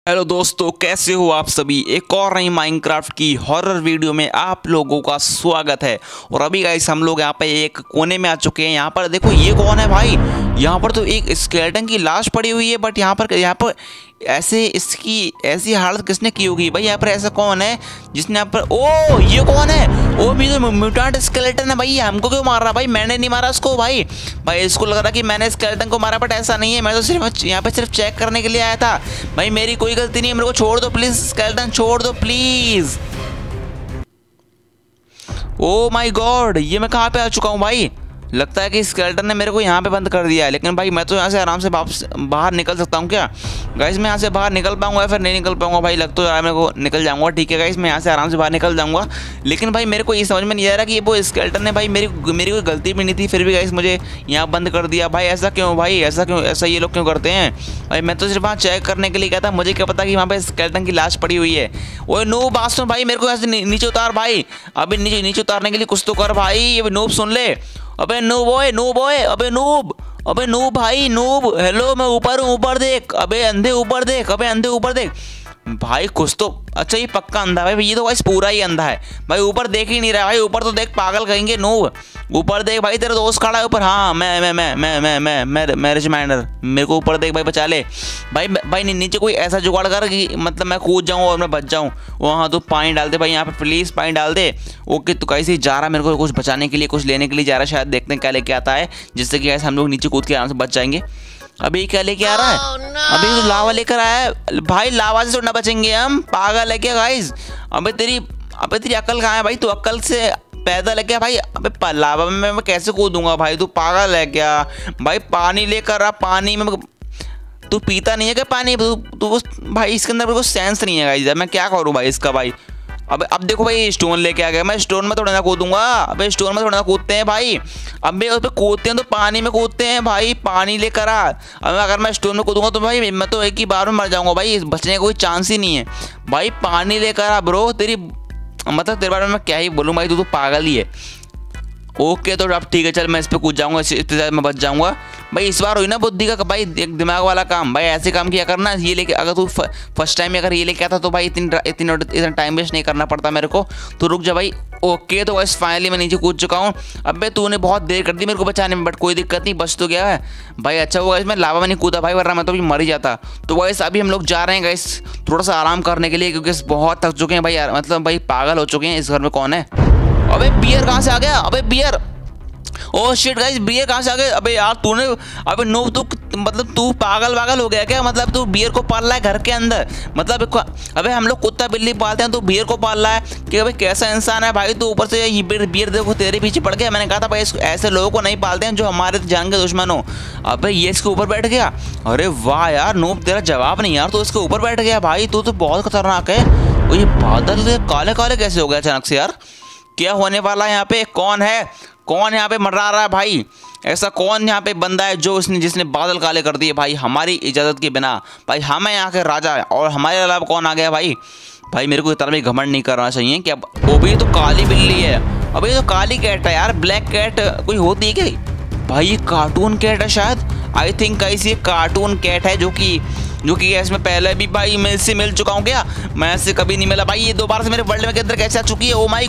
Hello दोस्तों, कैसे हो आप सभी। एक और नई माइनक्राफ्ट की हॉरर वीडियो में आप लोगों का स्वागत है। और अभी गाइस हम लोग यहाँ पे एक कोने में आ चुके हैं। यहाँ पर देखो ये कौन है भाई। यहाँ पर तो एक स्केलेटन की लाश पड़ी हुई है, बट यहाँ पर ऐसे इसकी ऐसी हालत किसने की होगी भाई। यहाँ पर ऐसा कौन है जिसने यहाँ पर, ओ ये कौन है। ओ भी तो म्यूटेंट स्केलेटन है भाई। हमको क्यों मार रहा भाई। मैंने नहीं मारा इसको भाई इसको लग रहा कि मैंने स्केलेटन को मारा, बट ऐसा नहीं है। मैं तो सिर्फ यहाँ पे सिर्फ चेक करने के लिए आया था भाई। मेरी कोई गलती नहीं है। मेरे को छोड़ दो प्लीज, स्केलेटन छोड़ दो प्लीज। ओ माय गॉड, ये मैं कहाँ पे आ चुका हूँ भाई। लगता है कि स्केलेटन ने मेरे को यहाँ पे बंद कर दिया है। लेकिन भाई मैं तो यहाँ से आराम से वापस बाहर निकल सकता हूँ क्या गाइस। मैं यहाँ से बाहर निकल पाऊंगा या फिर नहीं निकल पाऊंगा भाई। लग तो यार मेरे को निकल जाऊंगा। ठीक है गाइस, मैं यहाँ से आराम से बाहर निकल जाऊंगा। लेकिन भाई मेरे को ये समझ में नहीं आ रहा कि ये वो स्केलेटन ने भाई मेरी कोई गलती भी नहीं थी, फिर भी गाइस मुझे यहाँ बंद कर दिया भाई। ऐसा क्यों भाई, ऐसा ये लोग क्यों करते हैं भाई। मैं तो सिर्फ वहाँ चेक करने के लिए गया था। मुझे क्या पता कि वहाँ पे स्केलेटन की लाश पड़ी हुई है। ओए नूब बात सुन भाई, मेरे को ऐसे नीचे उतार भाई। अभी नीचे उतारने के लिए कुछ तो कर भाई। ये नूब सुन ले। अबे नूब ओए, अबे नूब भाई नूब। हेलो मैं ऊपर हूँ, ऊपर देख। अबे अंधे ऊपर देख, अबे अंधे ऊपर देख भाई। कुछ तो अच्छा, ये पक्का अंधा है भाई। ये तो भाई पूरा ही अंधा है भाई। ऊपर देख ही नहीं रहा भाई। ऊपर तो देख, पागल कहेंगे नूब। ऊपर देख भाई, तेरा दोस्त खड़ा है ऊपर। हाँ मैं रिजमाइंडर, मेरे को ऊपर देख भाई, बचा ले भाई। नीचे कोई ऐसा जुगाड़ कर कि मतलब मैं कूद जाऊँ और मैं बच जाऊँ। वहाँ तो पानी डाल दे भाई, यहाँ पे प्लीज़ पानी डाल दे। ओके, तो कैसे जा रहा, मेरे को कुछ बचाने के लिए, कुछ लेने के लिए जा रहा है शायद। देखते हैं क्या लेके आता है, जिससे कि ऐसे हम लोग नीचे कूद के आराम से बच जाएंगे। अभी क्या लेके आ रहा है अभी तो लावा लेकर आया है भाई। लावा से थोड़ा बचेंगे हम, पागल है क्या गाइस। अबे तेरी अक्ल कहाँ है भाई। तू अक्ल से पैदल है क्या भाई। अबे लावा में मैं कैसे कूदूंगा भाई। तू पागल है क्या भाई। पानी लेकर आ, पानी में तू पीता नहीं है क्या पानी। तू भाई इसके अंदर कुछ सेंस नहीं है गाइस। मैं क्या करूँ भाई इसका भाई। अब देखो भाई, स्टोन लेके आ गया। मैं स्टोन में थोड़ा ना कूदूंगा। अबे स्टोन में थोड़ा ना कूदते हैं भाई। अबे उस पर कूदते हैं तो पानी में कूदते हैं भाई। पानी लेकर आ। अब अगर मैं स्टोन में कूदूंगा तो भाई मैं तो एक ही बार में मर जाऊंगा भाई। बचने का कोई चांस ही नहीं है भाई। पानी लेकर आ ब्रो। तेरे बारे में मैं क्या ही बोलूँ भाई। तू तो पागल ही है। ओके तो अब ठीक है, चल मैं इस पर कूद जाऊंगा, इस पर मैं बच जाऊंगा भाई। इस बार हुई ना बुद्धि का भाई, एक दिमाग वाला काम भाई। ऐसे काम किया करना। ये लेके अगर तू फर्स्ट टाइम अगर ये लेके आता तो भाई इतना टाइम वेस्ट नहीं करना पड़ता मेरे को। तो रुक जा भाई। ओके तो बस फाइनली मैं नीचे कूद चुका हूँ। अबे तूने बहुत देर कर दी मेरे को बचाने में, बट कोई दिक्कत नहीं, बच तो गया है भाई। अच्छा हुआ इसमें लावा में नहीं कूदा भाई, वरना मैं तो भी मर ही जाता। तो वैसे अभी हम लोग जा रहे हैं गाइस थोड़ा सा आराम करने के लिए, क्योंकि बहुत थक चुके हैं भाई यार। मतलब भाई पागल हो चुके हैं। इस घर में कौन है। अबे बियर कहाँ से आ गया। अबे beer, oh shit guys, beer कहाँ से आ गए। अबे यार तूने, अबे नो तू मतलब तू पागल हो गया क्या। मतलब तू बियर को पाल रहा है घर के अंदर। मतलब अबे हम लोग कुत्ता बिल्ली पालते हैं, तो बियर को पाल रहा है कि अबे कैसा इंसान है भाई। तो ऊपर से ये बियर देखो तेरे पीछे पड़ गया। मैंने कहा था भाई ऐसे लोगों को नहीं पालते हैं जो हमारे जान के दुश्मन हो। अबे ये इसके ऊपर बैठ गया। अरे वाह यार नोब, तेरा जवाब नहीं यार। तो इसके ऊपर बैठ गया भाई। तू तो बहुत खतरनाक है। और ये बादल काले काले कैसे हो गया अचानक से यार। क्या होने वाला है यहाँ पे। कौन है, कौन यहाँ पे मरवा रहा है भाई। ऐसा कौन यहाँ पे बंदा है जो जिसने बादल काले कर दिए भाई हमारी इजाज़त के बिना। भाई हम हैं यहाँ के राजा, और हमारे अलावा कौन आ गया भाई। मेरे को इतना भी घमंड नहीं करना चाहिए कि अब वो भी तो काली बिल्ली है। अब ये तो काली कैट है यार। ब्लैक कैट कोई होती है क्या भाई। ये कार्टून कैट है शायद। आई थिंक ये कार्टून कैट है जो कि इसमें पहले भी भाई मैं इससे मिल चुका हूँ क्या। मैं इससे कभी नहीं मिला भाई। ये दोबारा से मेरे वर्ल्ड में के अंदर कैसे आ चुकी है। ओ माय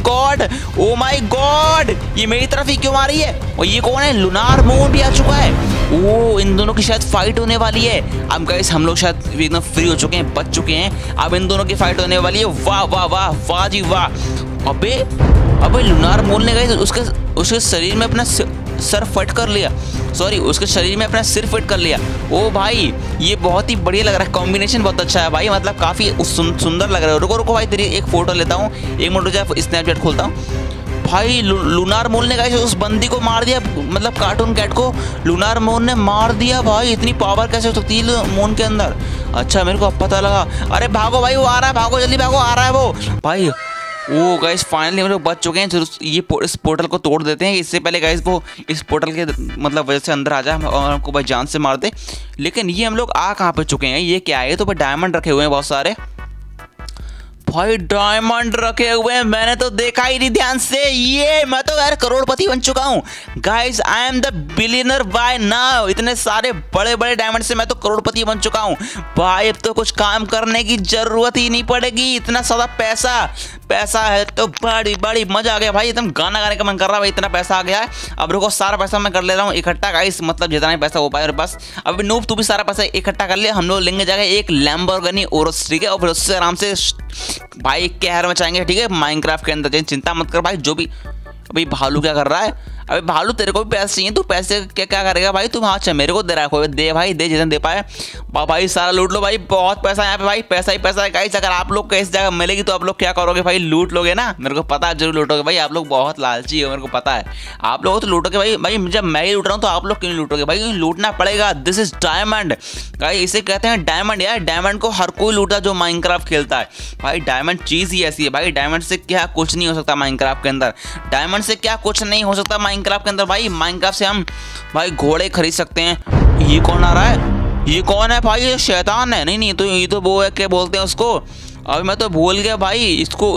गॉड, ये मेरी तरफ ही क्यों आ रही है। और ये कौन है। लूनार मून भी आ चुका है। ओ इन दोनों की शायद फाइट होने वाली है। अब गाइस हम लोग शायद एकदम फ्री हो चुके हैं, बच चुके हैं। अब इन दोनों की फाइट होने वाली है। वाह वाह वाह वाह जी वाह। अबे लूनार मून ने गाइस उसके शरीर में अपना सर फिट कर लिया। सॉरी, उसके शरीर में अपना सिर फिट कर लिया। ओ भाई ये बहुत ही बढ़िया लग रहा है। कॉम्बिनेशन बहुत अच्छा है भाई। मतलब काफ़ी सुंदर लग रहा है। रुको भाई, तेरी एक फ़ोटो लेता हूँ। एक मिनट रुको, स्नैपचैट खोलता हूँ भाई। लूनार मून ने गाइस उस बंदी को मार दिया। मतलब कार्टून कैट को लूनार मून ने मार दिया भाई। इतनी पावर कैसे हो सकती है मून के अंदर। अच्छा मेरे को अब पता लगा। अरे भागो भाई, वो आ रहा है, भागो जल्दी भागो, आ रहा है वो भाई। वो गाइस फाइनली हम लोग बच चुके हैं। ये इस पोर्टल को तोड़ देते हैं। इससे पहले गाइस वो इस पोर्टल के मतलब वजह से अंदर आ जाए और हमको भाई जान से मार दे। लेकिन ये हम लोग आ कहाँ पे चुके हैं। ये क्या है। तो भाई डायमंड रखे हुए हैं बहुत सारे भाई डायमंड रखे हुए हैं, मैंने तो देखा ही नहीं ध्यान से। ये मैं तो यार करोड़पति बन चुका हूँ guys, I am the billionaire by now. इतने सारे बड़े बड़े डायमंड से मैं तो करोड़पति बन चुका हूँ भाई। अब तो कुछ काम करने की जरूरत ही नहीं पड़ेगी, इतना सारा पैसा है तो बड़ी बड़ी मजा आ गया भाई। एकदम गाना गाने का मन कर रहा है भाई, इतना पैसा आ गया है। अब रुको, सारा पैसा मैं कर ले रहा हूँ इकट्ठा गाइस, मतलब जितना ही पैसा हो पाए मेरे पास। अब नूब तू भी सारा पैसा इकट्ठा कर ले, हम लोग लेंगे जाकर एक लैम्बोर्गिनी ओरस, ठीक है, और फिर उससे आराम से भाई कहर मचाएंगे, ठीक है, माइनक्राफ्ट के अंदर। चिंता मत कर भाई। जो भी अभी भालू क्या कर रहा है? अबे भालू तेरे को भी पैसे चाहिए, तू पैसे क्या करेगा भाई? तू हाँ अच्छा मेरे को दे रहा है, कोई दे भाई, दे जितना दे पाए भाई, सारा लूट लो भाई। बहुत पैसा है यहाँ पे भाई, पैसा ही पैसा है गाइस। अगर आप लोग को इस जगह मिलेगी तो आप लोग क्या करोगे भाई? लूट लोगे ना, मेरे को पता है जरूर लूटोगे भाई। आप लोग बहुत लालची हो, मेरे को पता है। आप लोग तो लूटोगे भाई। जब मैं ही लूट रहा हूँ तो आप लोग क्यों नहीं लूटोगे भाई? लूटना पड़ेगा। दिस इज डायमंड गाइस, इसे कहते हैं डायमंड यार। डायमंड को हर कोई लूटा जो माइनक्राफ्ट खेलता है भाई। डायमंड चीज ही ऐसी है भाई, डायमंड से क्या कुछ नहीं हो सकता माइनक्राफ्ट के अंदर। डायमंड से क्या कुछ नहीं हो सकता माइनक्राफ्ट के अंदर भाई। माइनक्राफ्ट से हम भाई घोड़े खरीद सकते हैं। ये कौन आ रहा है? ये कौन है भाई? ये शैतान है। नहीं तो ये तो वो है, क्या बोलते हैं उसको? अभी मैं तो भूल गया भाई इसको।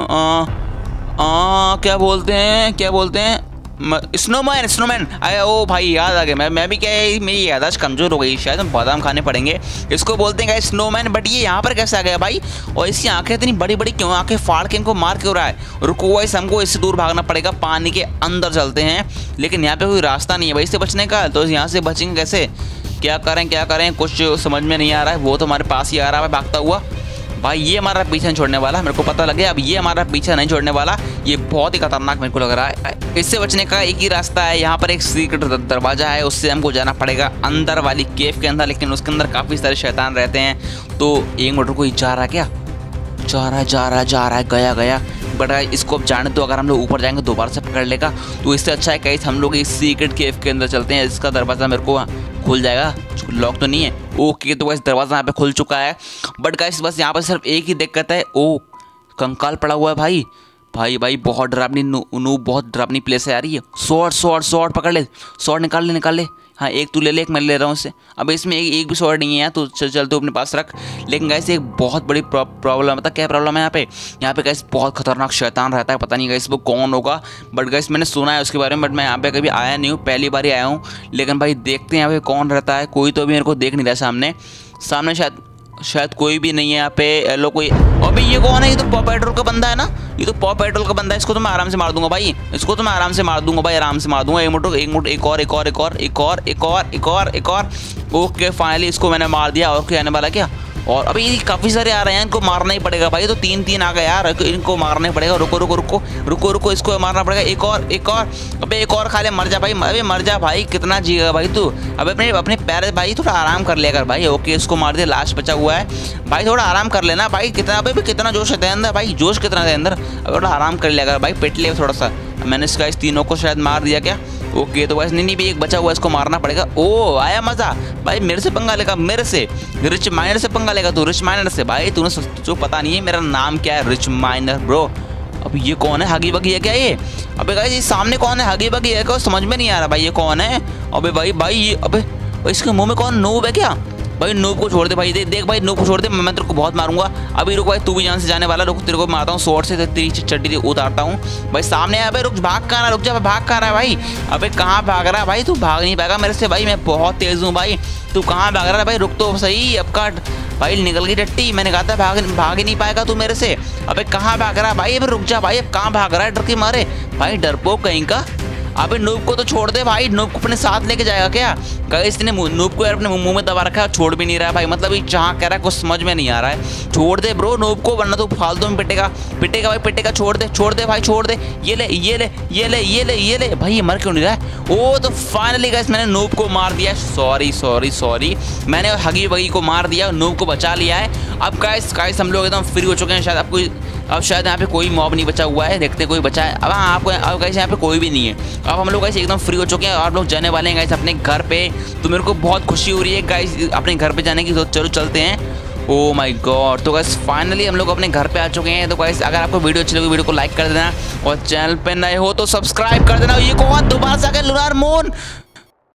क्या बोलते हैं? स्नोमैन। अरे ओ भाई याद आ गया। मैं भी क्या है, मेरी याददाश्त कमजोर हो गई शायद, हम बादाम खाने पड़ेंगे। इसको बोलते हैं स्नोमैन। बट ये यहाँ पर कैसे आ गया भाई? और इसकी आंखें इतनी बड़ी बड़ी क्यों? आंखें फाड़ के इनको मार क्यों रहा है? रुको गाइस, हमको इससे दूर भागना पड़ेगा, पानी के अंदर चलते हैं। लेकिन यहाँ पे कोई रास्ता नहीं है भाई इससे बचने का, तो यहाँ से बचेंगे कैसे? क्या करें कुछ समझ में नहीं आ रहा है। वो तो हमारे पास ही आ रहा है भागता हुआ भाई। ये हमारा पीछा नहीं छोड़ने वाला, मेरे को पता लगे। अब ये हमारा पीछा नहीं छोड़ने वाला, ये बहुत ही खतरनाक मेरे को लग रहा है। इससे बचने का एक ही रास्ता है, यहाँ पर एक सीक्रेट दरवाजा है, उससे हमको जाना पड़ेगा अंदर वाली केव के अंदर। लेकिन उसके अंदर काफ़ी सारे शैतान रहते हैं। तो एक मिनट को जा रहा है क्या? जा रहा है, गया। बट इसको अब जाने दो, अगर हम लोग ऊपर जाएंगे दोबारा से पकड़ लेगा। तो इससे अच्छा है कहीं हम लोग इस सीक्रेट केव के अंदर चलते हैं। इसका दरवाज़ा मेरे को खुल जाएगा, लॉक तो नहीं है। ओके, तो बस दरवाज़ा यहाँ पे खुल चुका है। बट गाइस बस यहाँ पर सिर्फ एक ही दिक्कत है। ओ कंकाल पड़ा हुआ है भाई। बहुत डरावनी नूब, बहुत डरावनी प्लेस है यार ये। स्वॉर्ड पकड़ ले, स्वॉर्ड निकाल ले। हाँ एक तू ले ले, एक मैं ले रहा हूँ इससे। अब इसमें एक भी स्वॉर्ड नहीं है तो चल तू अपने पास रख। लेकिन गाइस एक बहुत बड़ी प्रॉब्लम है। क्या प्रॉब्लम है यहाँ पे गाइस? बहुत खतरनाक शैतान रहता है, पता नहीं गाइस वो कौन होगा। बट गाइस मैंने सुना है उसके बारे में, बट मैं यहाँ पे कभी आया नहीं हूँ, पहली बार ही आया हूँ। लेकिन भाई देखते हैं यहाँ पे कौन रहता है। कोई तो अभी मेरे को देख नहीं रहा सामने शायद कोई भी नहीं है यहाँ पे। एलो कोई, अबे ये कौन है? ये तो पॉ पेट्रोल का बंदा है ना, ये तो पॉ पेट्रोल का बंदा है। इसको तो मैं आराम से मार दूंगा भाई, आराम से मार दूंगा। एक और। ओके फाइनली इसको मैंने मार दिया। और क्या आने वाला क्या? और अभी काफ़ी सारे आ रहे हैं, इनको मारना ही पड़ेगा भाई। तो तीन आ गए यार, इनको मारना ही पड़ेगा। रुको, इसको मारना पड़ेगा। एक और। अबे एक और खा ले, मर जा भाई। अबे मर जा भाई, कितना जिएगा भाई तू? अबे अपने पैर भाई थोड़ा आराम कर लिया कर भाई। ओके इसको मार दिया, लास्ट बचा हुआ है भाई, थोड़ा आराम कर लेना भाई। कितना जोश है अंदर भाई, जोश कितना है अंदर। अब थोड़ा आराम कर लिया कर भाई, पिट ले थोड़ा सा। मैंने इसका इस तीनों को शायद मार दिया क्या? ओके तो वैसे नहीं भी एक बचा हुआ, इसको मारना पड़ेगा। ओ आया मजा भाई, मेरे से पंगा लेगा, मेरे से रिच माइनर से पंगा लेगा तू, रिच माइनर से भाई। तूने जो पता नहीं है मेरा नाम क्या है, रिच माइनर ब्रो। अब ये कौन है? हगी बगी है क्या ये? अबे गाइस ये सामने कौन है? हगी बगी है क्या? समझ में नहीं आ रहा भाई ये कौन है। अबे भाई ये अबे इसके मुंह में कौन? नूब है क्या भाई? नूब को छोड़ दे भाई, देख भाई नूब को छोड़ दे, मैं तेरे को बहुत मारूंगा। अभी रुक भाई, तू भी जान से जाने वाला। रुक तेरे को मारता हूँ स्वॉर्ड से, तेरी चड्डी उतारता हूँ भाई। सामने अबे रुक, भाग कहाँ रहा है भाई? अबे कहाँ भाग रहा है भाई? तू भाग नहीं पाएगा मेरे से भाई, मैं बहुत तेज हूँ भाग। तू कहाँ भाग रहा है भाई? रुक तो सही, अब काट भाई, निकल गई टट्टी। मैंने कहा था भाग ही नहीं पाएगा तू मेरे से। अबे कहाँ भाग रहा है भाई? अबे रुक जा भाई, अब कहाँ भाग रहा है डर के मारे भाई? डरपोक कहीं का। अबे नूब को तो छोड़ दे भाई, नूब को अपने साथ लेके जाएगा क्या? गाइस इसने नूब को यार अपने मुंह में दबा रखा है, छोड़ भी नहीं रहा है भाई। मतलब ये जहाँ कह रहा है कुछ समझ में नहीं आ रहा है। छोड़ दे ब्रो नूब को, वरना तो फालतू में पिटेगा भाई। छोड़ दे भाई, छोड़ दे। ये ले भाई, ये मर क्यों नहीं रहा है? ओ तो फाइनली गाइस मैंने नूब को मार दिया। सॉरी, मैंने हगी वगी को मार दिया, नूब को बचा लिया है। अब गाइस हम लोग एकदम फ्री हो चुके हैं। शायद आपको अब शायद यहाँ पे कोई मॉब नहीं बचा हुआ है, देखते कोई बचा है। अब हाँ आपको अब गाइस यहाँ पे कोई भी नहीं है। अब हम लोग गाइस एकदम फ्री हो चुके हैं और लोग जाने वाले हैं गाइस अपने घर पे। तो मेरे को बहुत खुशी हो रही है गाइस अपने घर पे जाने की। तो चलो चलते हैं। ओ माय गॉड, तो गाइस फाइनली हम लोग अपने घर पे आ चुके हैं। तो गाइस अगर आपको वीडियो अच्छी लगी वीडियो को लाइक कर देना और चैनल पे नए हो तो सब्सक्राइब कर देना। ये कौन दोबारा से आ गया? Lunar moon.